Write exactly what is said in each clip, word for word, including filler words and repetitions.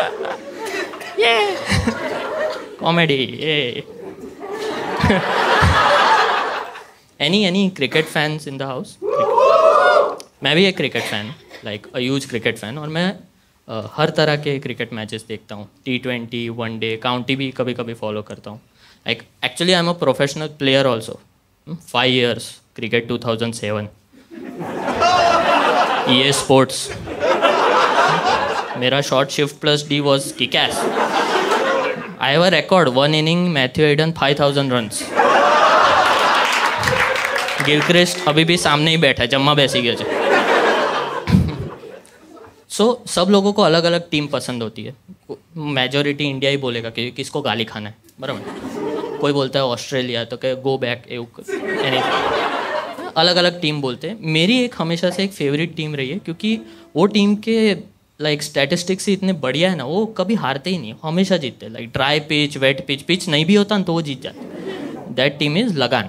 ये कॉमेडी ये any any cricket fans in the house? मैं भी एक cricket fan, like a huge cricket fan, और मैं uh, हर तरह के क्रिकेट मैचेस देखता हूँ. टी ट्वेंटी, वनडे, काउंटी भी कभी कभी फॉलो करता हूँ. Like actually I am a professional player also. Five years cricket two thousand seven. ये स्पोर्ट्स. मेरा short shift plus D was किक-एस. I have a record, one inning Matthew Hayden five thousand runs. Gilchrist अभी भी सामने ही बैठा है, जम्मा बैसी गया है. सो so, सब लोगों को अलग अलग टीम पसंद होती है. मेजोरिटी इंडिया ही बोलेगा कि किसको गाली खाना है, बराबर. कोई बोलता है ऑस्ट्रेलिया, तो क्या गो बैक. अलग अलग टीम बोलते हैं. मेरी एक हमेशा से एक फेवरेट टीम रही है, क्योंकि वो टीम के लाइक स्टैटिस्टिक्स ही इतने बढ़िया है ना, वो कभी हारते ही नहीं, हमेशा जीतते. Like dry pitch, wet pitch, pitch नहीं भी होता तो वो जीत जाते. That team is Lagaan.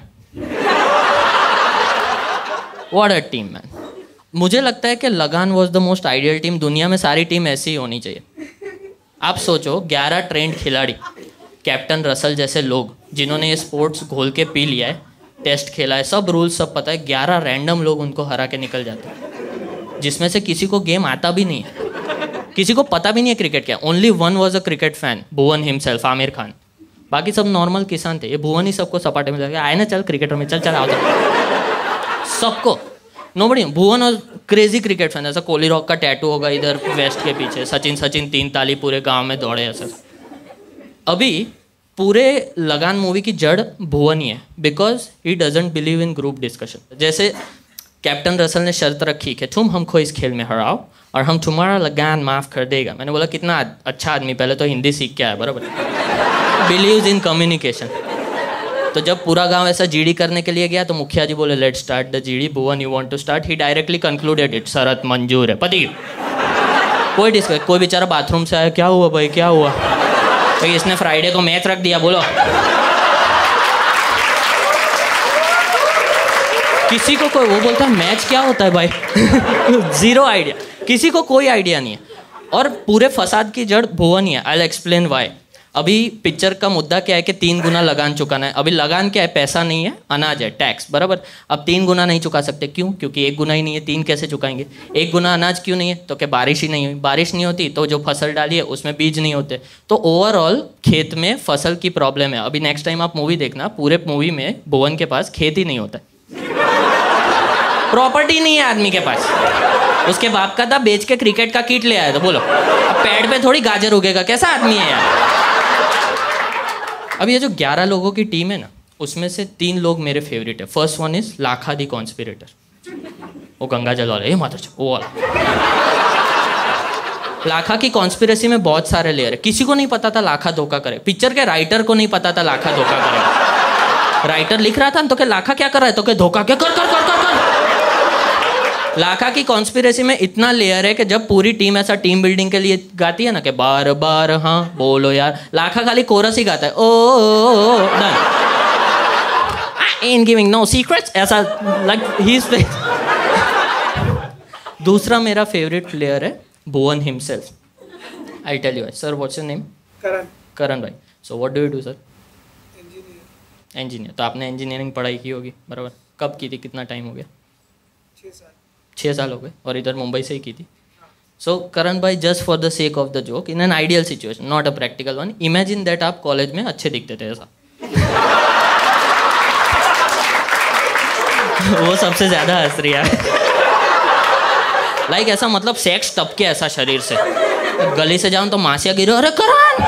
What a team man. मुझे लगता है कि Lagaan was the most ideal team. दुनिया में सारी टीम ऐसी ही होनी चाहिए. आप सोचो, ग्यारह ट्रेंड खिलाड़ी, कैप्टन रसल जैसे लोग जिन्होंने ये स्पोर्ट्स घोल के पी लिया है, टेस्ट खेला है, सब रूल्स सब पता है, ग्यारह रैंडम लोग उनको हरा के निकल जाते हैं, जिसमें से किसी को गेम आता भी नहीं है, किसी को पता भी नहीं है क्रिकेट क्या. Only one was a cricket fan, Bhuvan himself, Aamir Khan. बाकी सब नॉर्मल किसान थे. ये भुवन ही सबको सपाटे में लगे, आए ना चल क्रिकेटर में, चल चल आओ. सबको नोबडी. भुवन और क्रेजी क्रिकेट फैन. ऐसा कोहली रॉक का टैटू होगा इधर वेस्ट के पीछे, सचिन सचिन तीन ताली पूरे गांव में दौड़े ऐसा. अभी पूरे लगान मूवी की जड़ भुवन ही है, because he doesn't believe in group discussion. जैसे कैप्टन रसल ने शर्त रखी कि तुम हमको इस खेल में हराओ और हम तुम्हारा लगान माफ़ कर देगा. मैंने बोला कितना अच्छा आदमी, पहले तो हिंदी सीख के आया, बराबर. Believes in communication. तो जब पूरा गांव ऐसा जीडी करने के लिए गया तो मुखिया जी बोले let's start the GD. Bhuvan you want to start. He directly concluded it. शरत मंजूर है. पति कोई डिस्कस. कोई बेचारा बाथरूम से आया, क्या हुआ भाई क्या हुआ, तो इसने फ्राइडे को मैच रख दिया. बोलो किसी को कोई वो बोलता है मैच क्या होता है भाई. जीरो आइडिया, किसी को कोई आइडिया नहीं है. और पूरे फसाद की जड़ भुवन ही है. I will explain why. अभी पिक्चर का मुद्दा क्या है कि तीन गुना लगान चुकाना है. अभी लगान क्या है, पैसा नहीं है, अनाज है, टैक्स, बराबर. अब तीन गुना नहीं चुका सकते. क्यों? क्योंकि एक गुना ही नहीं है, तीन कैसे चुकाएंगे. एक गुना अनाज क्यों नहीं है, तो क्या बारिश ही नहीं हुई. बारिश नहीं होती तो जो फसल डाली है उसमें बीज नहीं होते. तो ओवरऑल खेत में फसल की प्रॉब्लम है. अभी नेक्स्ट टाइम आप मूवी देखना, पूरे मूवी में भुवन के पास खेत ही नहीं होता. प्रॉपर्टी नहीं है आदमी के पास. उसके बाप का था बेच के क्रिकेट का किट ले आया. तो बोलो अब पेड़ पे थोड़ी गाजर उगेगा. कैसा आदमी है यार. अब ये जो ग्यारह लोगों की टीम है ना, उसमें से तीन लोग मेरे फेवरेट है. First one is Lakha the conspirator. वो गंगा जल वाला, ये माता वो वाला. लाखा की कॉन्स्पिरेसी में बहुत सारे लेयर है. किसी को नहीं पता था लाखा धोखा करे. पिक्चर के राइटर को नहीं पता था लाखा धोखा करेगा. राइटर लिख रहा था तो क्या लाखा क्या कर रहा है, तो क्या धोखा क्या कर कर कर कर कर. लाखा की कॉन्स्पिरेसी में इतना लेयर है कि जब पूरी टीम ऐसा टीम बिल्डिंग के लिए गाती है ना कि बार बार हाँ बोलो यार, लाखा खाली कोरस ही गाता है. Oh done. I am giving no secrets. ऐसा लाइक ही इज. दूसरा मेरा फेवरेट प्लेयर है Bhuvan himself. I tell you sir what's your name. Karan. Karan भाई. So what do you do sir. Engineer. Engineer. तो आपने इंजीनियरिंग पढ़ाई की होगी, बराबर. कब की थी, कितना टाइम हो गया. छः साल. छः साल हो गए. और इधर मुंबई से ही की थी. सो करण भाई, just for the sake of the joke, in an ideal situation, not a practical one, imagine that आप कॉलेज में अच्छे दिखते थे ऐसा. वो सबसे ज्यादा हंस रही है. लाइक ऐसा मतलब सेक्स टपके ऐसा शरीर से. गली से जाऊं तो मासिया गिरो, अरे करण.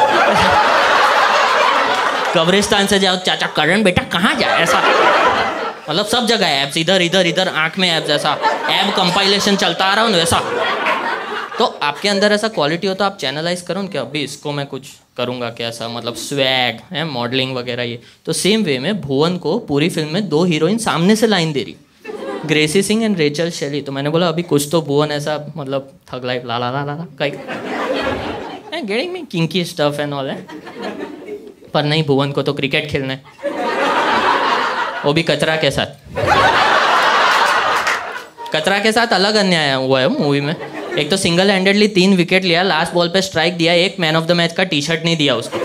कब्रिस्तान से जाओ, चाचा करण बेटा कहाँ जाए, ऐसा. मतलब सब जगह एब्स, इधर इधर इधर आंख में एब्स, ऐसा एब कंपाइलेशन चलता आ रहा हूँ वैसा. तो आपके अंदर ऐसा क्वालिटी हो तो आप चैनलाइज करो कि अभी इसको मैं कुछ करूँगा कैसा, मतलब स्वैग है, मॉडलिंग वगैरह ये. तो सेम वे में भुवन को पूरी फिल्म में दो हीरोइन सामने से लाइन दे रही, Gracy Singh and Rachel Shelley. तो मैंने बोला अभी कुछ तो भुवन ऐसा मतलब थग लाइफ ला ला ला ला कहीं getting me kinky stuff and all है. पर नहीं, भुवन को तो क्रिकेट खेलना है, वो भी कचरा के साथ. कचरा के साथ अलग अन्याय हुआ है मूवी में. एक तो सिंगल हैंडेडली तीन विकेट लिया, लास्ट बॉल पे स्ट्राइक दिया, एक मैन ऑफ द मैच का टी शर्ट नहीं दिया उसको।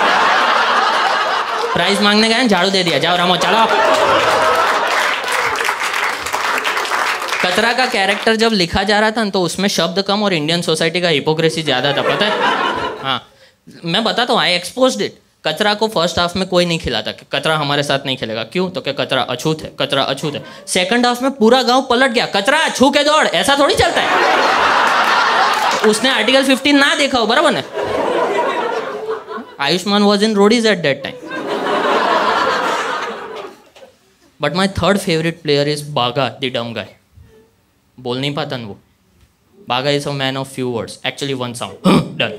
प्राइज मांगने गए, झाड़ू दे दिया, जाओ रामो चलो। कतरा का कैरेक्टर जब लिखा जा रहा था तो उसमें शब्द कम और इंडियन सोसाइटी का हिपोक्रेसी ज्यादा था, पता है? हाँ, मैं बताता हूँ, आई एक्सपोज्ड इट। कतरा को फर्स्ट हाफ में कोई नहीं खिलाता कि कतरा हमारे साथ नहीं खेलेगा, क्यों? तो क्या कतरा अछूत है, कतरा अछूत है। सेकंड हाफ में पूरा गांव पलट गया, कतरा छू के दौड़, ऐसा थोड़ी चलता है। उसने आर्टिकल फिफ्टीन ना देखा हो, बराबर ना? Ayushmann was in Roadies at that time. But my third favourite player is Bagga the dumb guy. बोल नहीं पाता ना वो। Bagga is a man of few words, actually one sound, done.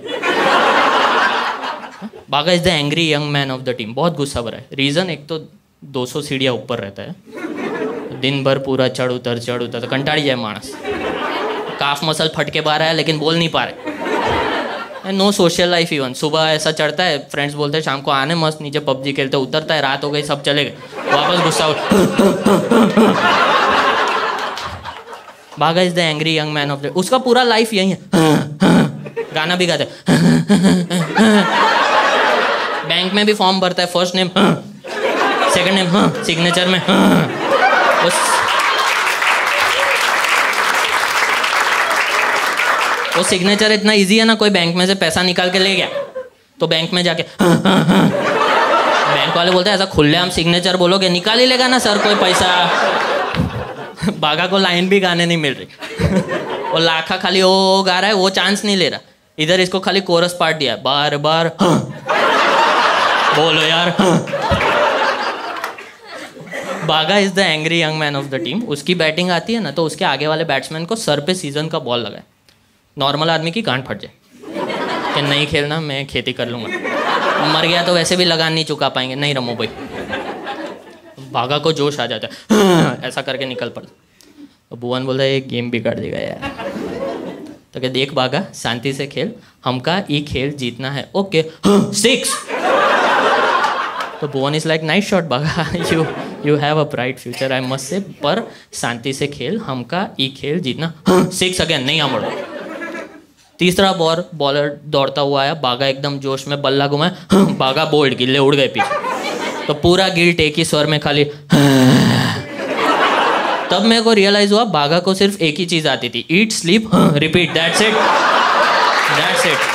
Bagga is the angry young man of the team. बहुत गुस्सा भरा है। Reason, एक तो दो सौ सीढ़ियाँ ऊपर रहता है, दिन भर पूरा चढ़ उतर चढ़ उतर, तो कंटाड़ी जाए मानस। काफ मसल फट के बाहर आया लेकिन बोल नहीं पा रहे। No social life even. सुबह ऐसा चढ़ता है, फ्रेंड्स बोलते हैं शाम को आने, मस्त नीचे पबजी खेलते, उतरता है, रात हो गई, सब चले गए, वापस गुस्सा उठ। Bagga is the angry young man of the, उसका पूरा लाइफ यही है। गाना भी गाता है, बैंक में भी फॉर्म भरता है, first name, second name, signature में उस वो सिग्नेचर इतना इजी है ना, कोई बैंक में से पैसा निकाल के ले गया तो बैंक में जाके बैंक वाले बोलते हैं ऐसा खुलेआम सिग्नेचर बोलोगे निकाल ही लेगा ना सर कोई पैसा। बागा को लाइन भी गाने नहीं मिल रही। वो लाखा खाली वो गा रहा है, वो चांस नहीं ले रहा। इधर इसको खाली कोरस पार्ट दिया, बार बार बोलो यार। Bagga is the angry young man of the team. उसकी बैटिंग आती है ना तो उसके आगे वाले बैट्समैन को सर पे सीजन का बॉल लगाए, नॉर्मल आदमी की गांड फट जाए कि नहीं खेलना, मैं खेती कर लूंगा, मर गया तो वैसे भी लगान नहीं चुका पाएंगे, नहीं रमो भाई। बागा को जोश आ जाता है, ऐसा करके निकल पड़ता। तो भुवन बोलता है ये गेम बिगाड़ देगा यार। तो क्या, देख बागा शांति से खेल, हमका ये खेल जीतना है, ओके सिक्स। तो Bhuvan is like nice shot Bagga, you you have a bright future I must say, पर शांति से खेल, हमका ये खेल जीतना, सिक्स अगेन, नहीं आ मुड़ो। तीसरा बॉल बॉलर दौड़ता हुआ आया, बागा एकदम जोश में बल्ला घुमाया, बागा बोल्ड, गिल्ले उड़ गए पीछे। तो पूरा गिल्ट एक ही स्वर में खाली। तब मेरे को रियलाइज हुआ बागा को सिर्फ एक ही चीज आती थी, eat sleep repeat, that's it, that's it.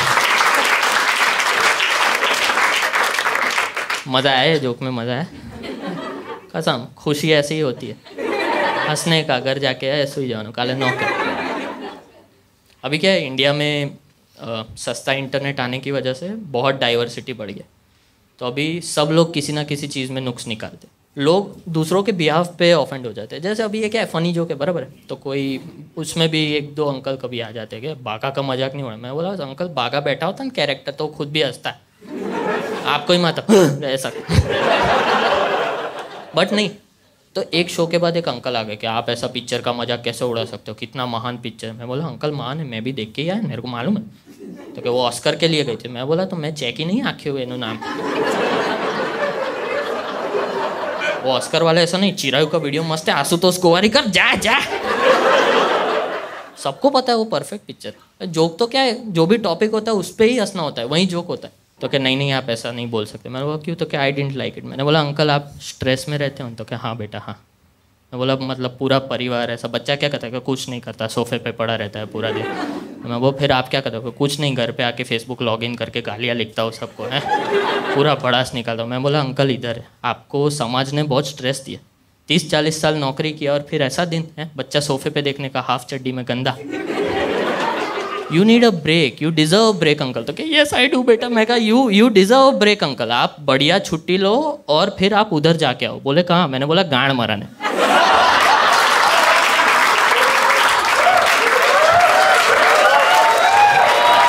मजा आया जोक में, मजा आया कसम। खुशी ऐसी ही होती है, हंसने का, घर जाके ऐसे ही जानो काले नौकर। अभी क्या है, इंडिया में आ, सस्ता इंटरनेट आने की वजह से बहुत डाइवर्सिटी बढ़ गया। तो अभी सब लोग किसी ना किसी चीज़ में नुक्स निकालते, लोग दूसरों के बिहाफ पे ऑफेंड हो जाते हैं। जैसे अभी ये क्या है, फनी जोक है, बराबर है, तो कोई उसमें भी एक दो अंकल कभी आ जाते हैं कि बागा का मजाक नहीं हो रहा। मैं बोला अंकल बागा बैठा होता ना कैरेक्टर तो खुद भी हंसता है, आपको ही मत ऐसा। बट नहीं, तो एक शो के बाद एक अंकल आ गए कि आप ऐसा पिक्चर का मजाक कैसे उड़ा सकते हो, कितना महान पिक्चर। मैं बोला अंकल महान है, मैं भी देख के ही आया, मेरे को मालूम है। तो क्या वो ऑस्कर के लिए गई थी। मैं बोला तो मैं चेक ही नहीं आखे हुए नो नाम। वो ऑस्कर वाला ऐसा नहीं, चिरायू का वीडियो मस्त है, आशुतोष गोवारी कर जा जा। सबको पता है वो परफेक्ट पिक्चर। जोक तो क्या है, जो भी टॉपिक होता है उस पर ही हंसना होता है, वही जोक होता है। तो क्या नहीं नहीं आप ऐसा नहीं बोल सकते। मैंने बोला क्यों? तो क्या आई डिडंट लाइक इट। मैंने बोला अंकल आप स्ट्रेस में रहते हो? तो क्या हाँ बेटा हाँ। मैं बोला मतलब पूरा परिवार ऐसा, बच्चा क्या करता है? कुछ नहीं करता, सोफे पे पड़ा रहता है पूरा दिन। मैं वो फिर आप क्या करते हो? कुछ नहीं, घर पे आके फेसबुक लॉगिन करके गालियाँ लिखता हूँ सबको, है पूरा बड़ास निकालता हूँ। मैं बोला अंकल इधर है, आपको समाज ने बहुत स्ट्रेस दिया, तीस चालीस साल नौकरी किया और फिर ऐसा दिन है बच्चा सोफे पे देखने का, हाफ चड्डी में गंदा। You need a break, you deserve break uncle. तो क्या यस आई डू बेटा। मैं कहा you you deserve break uncle, आप बढ़िया छुट्टी लो और फिर आप उधर जाके आओ। बोले कहाँ? मैंने बोला गांड मराने।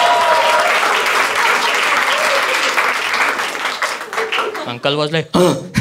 Uncle was like